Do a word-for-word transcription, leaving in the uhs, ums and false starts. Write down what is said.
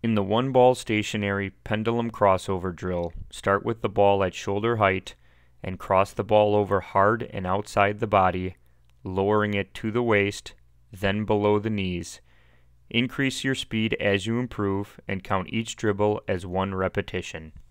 In the one ball stationary pendulum crossover drill, start with the ball at shoulder height and cross the ball over hard and outside the body, lowering it to the waist, then below the knees. Increase your speed as you improve and count each dribble as one repetition.